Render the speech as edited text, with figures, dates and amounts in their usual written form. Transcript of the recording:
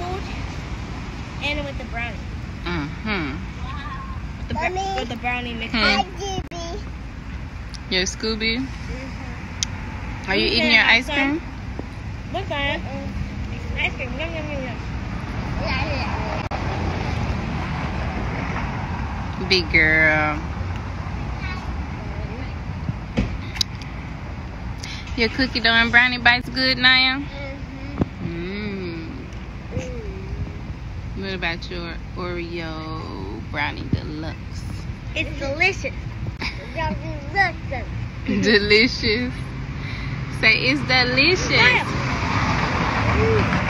food and with the brownie. With the brownie mix. Your Scooby? Are you eating your ice cream? What's that? Ice cream. Yum, yum, yum, yum. Big girl. Your cookie dough and brownie bites good, Naya? What about your Oreo brownie deluxe? It's delicious. Delicious. Say it's delicious.